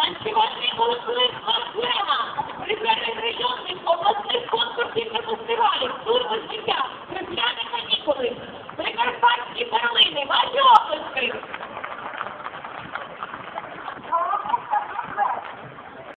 Танцевальный коллектив «Марсуэма» приглашает районных областных конкурсів на фестивалі «Сурма життя», «Красляні канікули», «Прикарпатські перлини», ваші обласки!